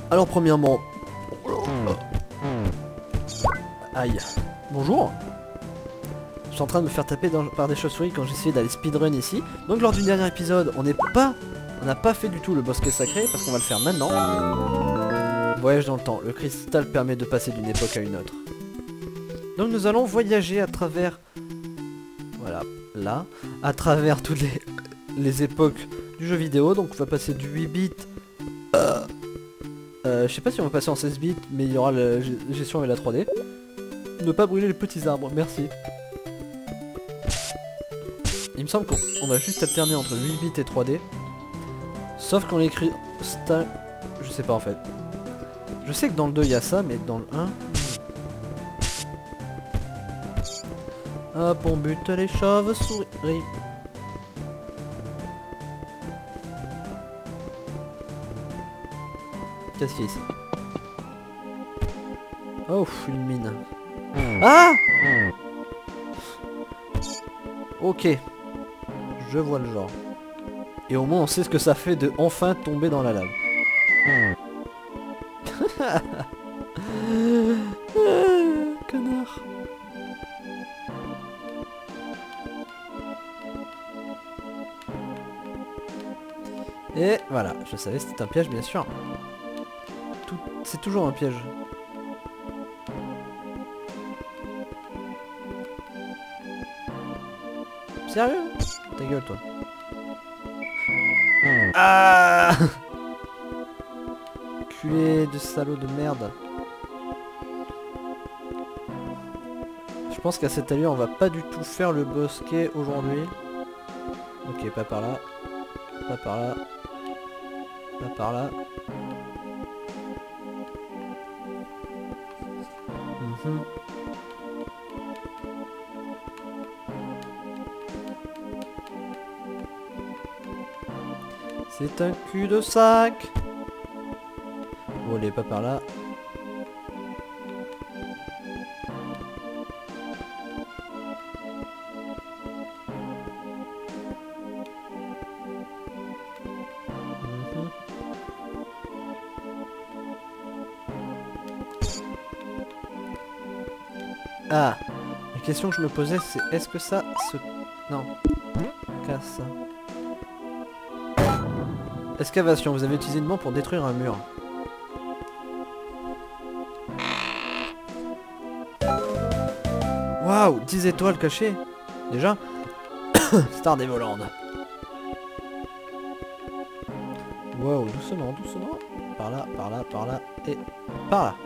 Alors premièrement... Aïe. Bonjour. Je suis en train de me faire taper par des chauves-souris quand j'essayais d'aller speedrun ici. Donc lors du dernier épisode, on n'a pas fait du tout le bosquet sacré parce qu'on va le faire maintenant. Voyage dans le temps. Le cristal permet de passer d'une époque à une autre. Donc nous allons voyager à travers... Voilà, là. À travers toutes les époques du jeu vidéo. Donc on va passer du 8 bits... je sais pas si on va passer en 16 bits, mais il y aura la gestion avec la 3D. Ne pas brûler les petits arbres, merci. Il me semble qu'on va juste alterner entre 8 bits et 3D. Sauf qu'on écrit... Je sais pas en fait. Je sais que dans le 2 il y a ça, mais dans le 1... Hop, on bute les chauves-souris. Qu'est-ce qu'il y a ici? Oh, une mine. Ah! Ok. Je vois le genre. Et au moins on sait ce que ça fait de enfin tomber dans la lave. Connard. Et voilà, je savais c'était un piège bien sûr. C'est toujours un piège. Sérieux? Ta gueule toi. Ah! Culé de salaud de merde. Je pense qu'à cette allure on va pas du tout faire le bosquet aujourd'hui. Ok, pas par là. Pas par là. Pas par là. C'est un cul de sac. Bon, allez, pas par là. Ah, la question que je me posais c'est est-ce que ça se... Non. Casse ça. Excavation, vous avez utilisé une main pour détruire un mur. Waouh, 10 étoiles cachées. Déjà. Star des Volandes. Waouh, doucement, doucement. Par là, par là, par là et par là.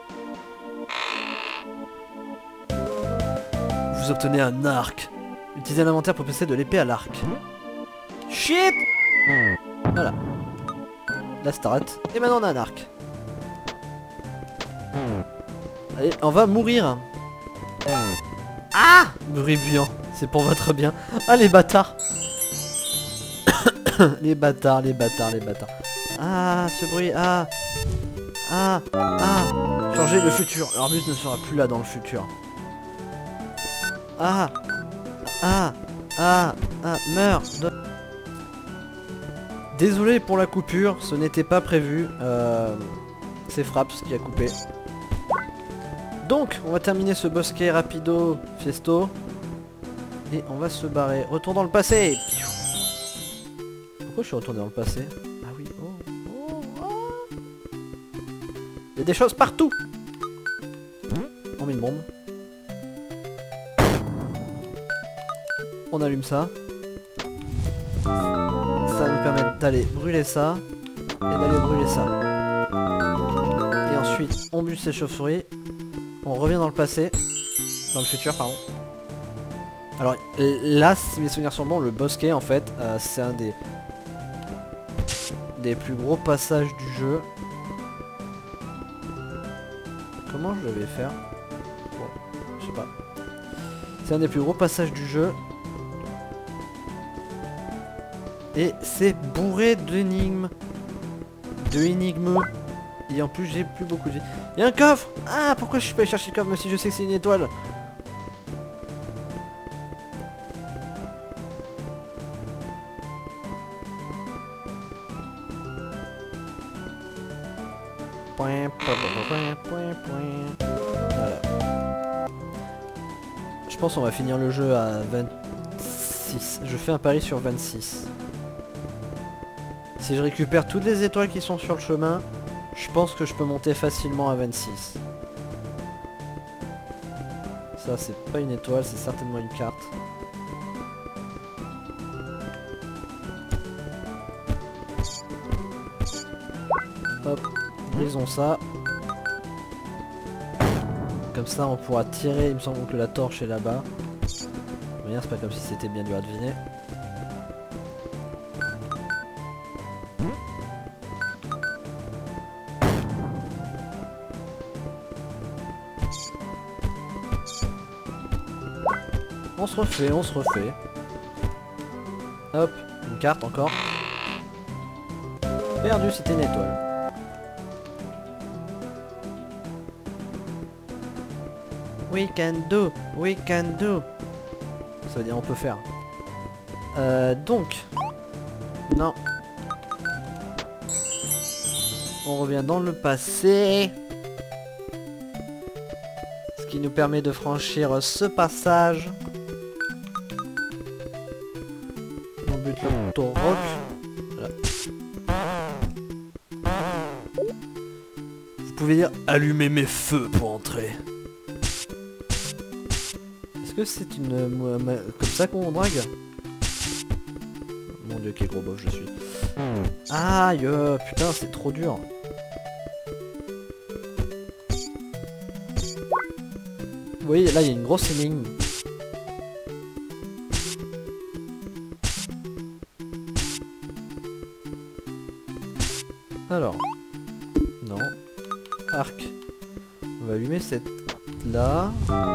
Vous obtenez un arc. Utilisez l'inventaire pour passer de l'épée à l'arc. Shit! Voilà. La start. Et maintenant on a un arc. Allez, on va mourir. Ah! Bruit bouillant. C'est pour votre bien. Ah les bâtards. Les bâtards, les bâtards, les bâtards. Ah, ce bruit. Ah. Ah. Ah. Changer le futur. L'Orbus ne sera plus là dans le futur. Ah. Ah. Ah. Ah. Meurs. Désolé pour la coupure, ce n'était pas prévu. C'est Fraps qui a coupé. Donc, on va terminer ce bosquet rapido festo. Et on va se barrer. Retour dans le passé. Pourquoi je suis retourné dans le passé? Ah oui, Il y a des choses partout. On met une bombe. On allume ça. Ça nous permet d'aller brûler ça. Et d'aller brûler ça. Et ensuite, on bute ces chauves-souris. On revient dans le passé. Dans le futur, pardon. Alors là, si mes souvenirs sont bons, le bosquet en fait, c'est un des plus gros passages du jeu. Comment je vais faire? Bon, je sais pas. C'est un des plus gros passages du jeu. Et c'est bourré d'énigmes. Et en plus j'ai plus beaucoup de vie. Il y a un coffre! Ah, pourquoi je suis pas allé chercher le coffre même si je sais que c'est une étoile? Voilà. Je pense qu'on va finir le jeu à 26. Je fais un pari sur 26. Si je récupère toutes les étoiles qui sont sur le chemin, je pense que je peux monter facilement à 26. Ça c'est pas une étoile, c'est certainement une carte. Hop, brisons ça. Comme ça on pourra tirer, il me semble que la torche est là-bas. Mais c'est pas comme si c'était bien dur à deviner. On se refait, on se refait. Hop, une carte encore. Perdu, c'était une étoile. We can do, we can do. Ça veut dire on peut faire. Donc. Non. On revient dans le passé. Ce qui nous permet de franchir ce passage. On bute le tour rock. Voilà. Vous pouvez dire allumer mes feux pour entrer. Est-ce que c'est une... comme ça qu'on drague? Mon dieu, quel gros bof je suis. Aïe, putain, c'est trop dur. Vous voyez, là, il y a une grosse énigme. Alors. Non. Arc. On va allumer cette... là.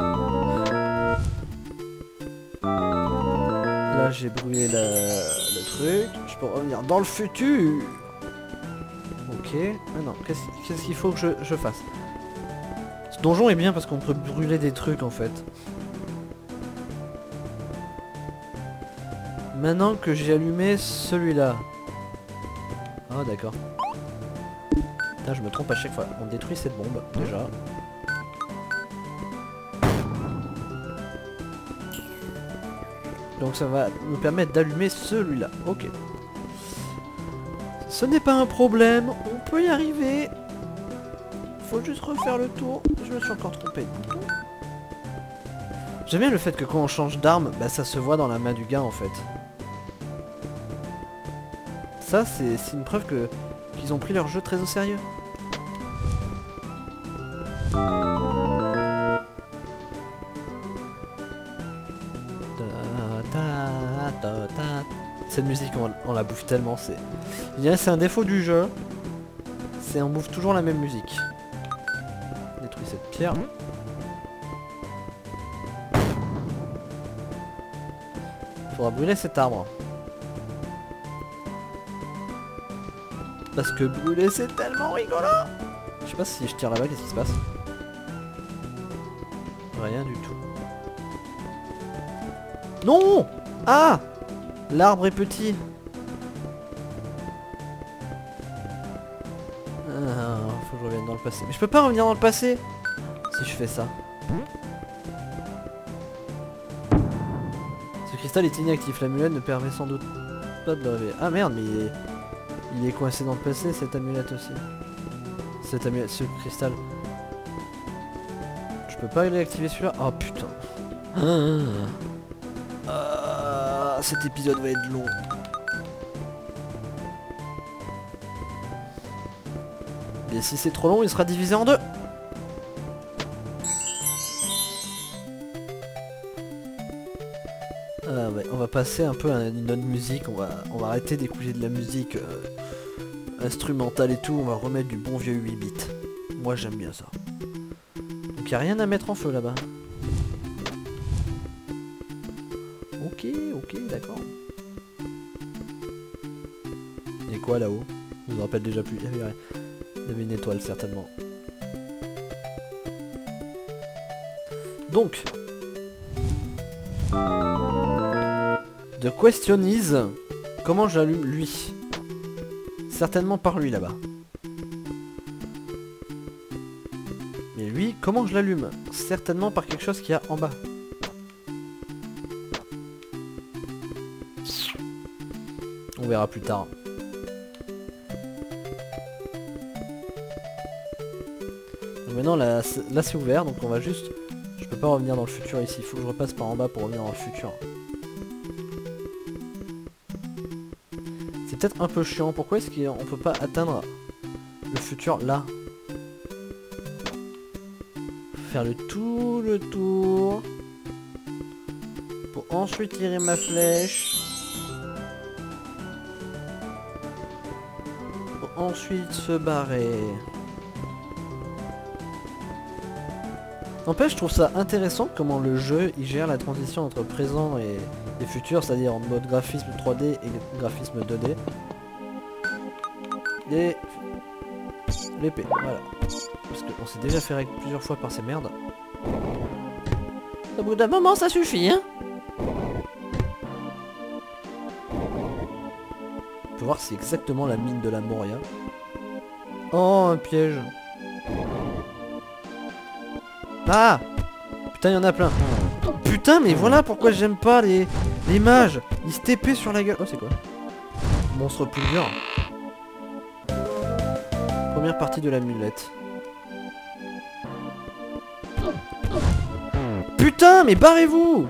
Là, j'ai brûlé le truc. Je peux revenir dans le futur. Ok. Ah non, qu'est-ce qu'il faut que je fasse? Ce donjon est bien parce qu'on peut brûler des trucs en fait. Maintenant que j'ai allumé celui-là. Ah d'accord. Putain, je me trompe à chaque fois. On détruit cette bombe déjà. Donc ça va nous permettre d'allumer celui-là. Ok. Ce n'est pas un problème. On peut y arriver. Faut juste refaire le tour. Je me suis encore trompé de bouton. J'aime bien le fait que quand on change d'arme, bah ça se voit dans la main du gars en fait. Ça c'est une preuve qu'ils ont pris leur jeu très au sérieux. Cette musique on la bouffe tellement, c'est un défaut du jeu. C'est on bouffe toujours la même musique. Détruis cette pierre. Faudra brûler cet arbre. Parce que brûler c'est tellement rigolo. Je sais pas si je tire là-bas, qu'est-ce qui se passe? Rien du tout. Non! Ah! L'arbre est petit. Ah, faut que je revienne dans le passé. Mais je peux pas revenir dans le passé si je fais ça. Ce cristal est inactif. L'amulette ne permet sans doute pas de le réveiller. Ah merde, mais il est coincé dans le passé cette amulette aussi. Cette amulette, ce cristal. Je peux pas réactiver celui-là. Oh putain. Cet épisode va être long. Et si c'est trop long, il sera divisé en deux. Ouais, on va passer un peu à une autre musique. On va arrêter d'écouter de la musique instrumentale et tout. On va remettre du bon vieux 8 bits. Moi j'aime bien ça. Donc il n'y a rien à mettre en feu là-bas. Ok, d'accord. Et quoi là-haut? Je me rappelle déjà plus. Il y avait une étoile certainement. Donc, the question is, comment j'allume lui? Certainement par lui là-bas. lui, comment je l'allume? Certainement par quelque chose qu'il y a en bas. On verra plus tard. Donc maintenant là c'est ouvert, donc on va juste... Je peux pas revenir dans le futur ici, il faut que je repasse par en bas pour revenir dans le futur. C'est peut-être un peu chiant, pourquoi est-ce qu'on peut pas atteindre le futur là? Faire le tour pour ensuite tirer ma flèche pour ensuite se barrer. N'empêche, je trouve ça intéressant comment le jeu il gère la transition entre présent et futur, c'est-à-dire en mode graphisme 3D et graphisme 2D. Et l'épée, voilà. Parce qu'on s'est déjà fait règle plusieurs fois par ces merdes. Au bout d'un moment, ça suffit, hein. On peut voir si c'est exactement la mine de la Moria. Oh, un piège. Ah! Putain, il y en a plein. Putain, mais voilà pourquoi j'aime pas les mages. Ils se TP sur la gueule. Oh, c'est quoi? Monstre plus dur. Première partie de l'amulette. Putain, mais barrez-vous!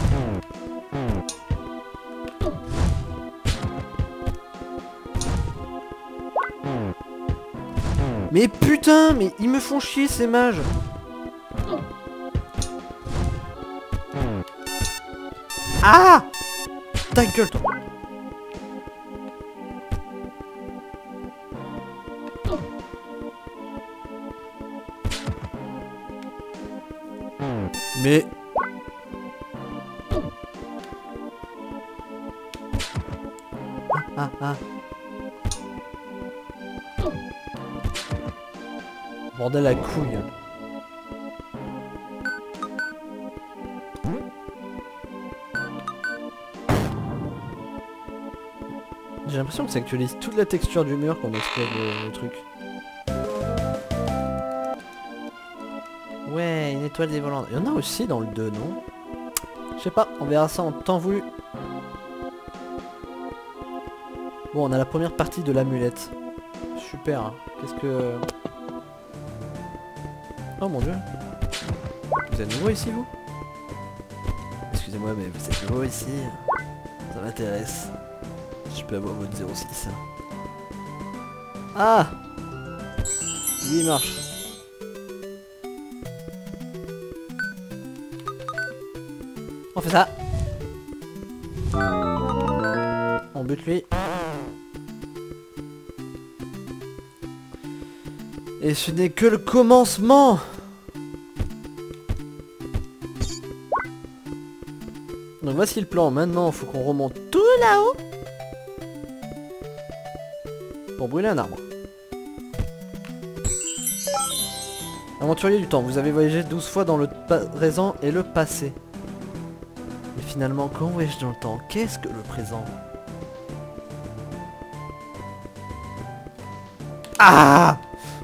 Mais putain, mais ils me font chier ces mages! Ah! Ta gueule, toi! Mais... Ah. Bordel à couille. J'ai l'impression que ça actualise toute la texture du mur quand on explose le truc. Ouais, une étoile des volants. Il y en a aussi dans le 2, non? Je sais pas, on verra ça en temps voulu. Bon, on a la première partie de l'amulette. Super, hein. Qu'est-ce que... Oh mon dieu. Vous êtes nouveau ici, vous? Excusez-moi, mais vous êtes nouveau ici. Ça m'intéresse. Je peux avoir votre 06. Ah! Lui, il marche. On fait ça. On bute lui. Et ce n'est que le commencement. Donc voici le plan. Maintenant, il faut qu'on remonte tout là-haut pour brûler un arbre. Aventurier du temps, vous avez voyagé 12 fois dans le présent et le passé. Mais finalement, quand voyage dans le temps, qu'est-ce que le présent? Ah!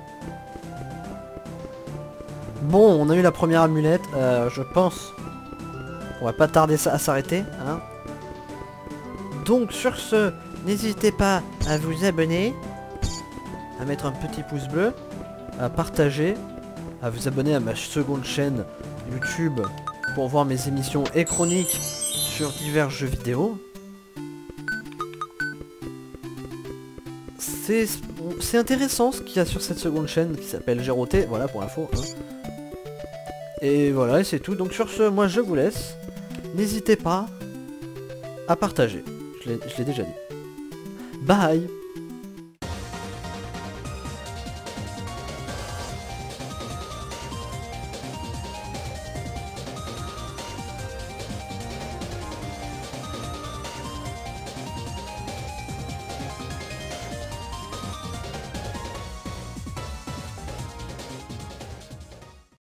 Bon, on a eu la première amulette, je pense on va pas tarder à s'arrêter, hein. Donc sur ce, n'hésitez pas à vous abonner, à mettre un petit pouce bleu, à partager, à vous abonner à ma seconde chaîne YouTube pour voir mes émissions et chroniques sur divers jeux vidéo. C'est intéressant ce qu'il y a sur cette seconde chaîne qui s'appelle Géroté, voilà pour l'info, hein. Et voilà, et c'est tout. Donc sur ce, moi je vous laisse. N'hésitez pas à partager. Je l'ai déjà dit. Bye!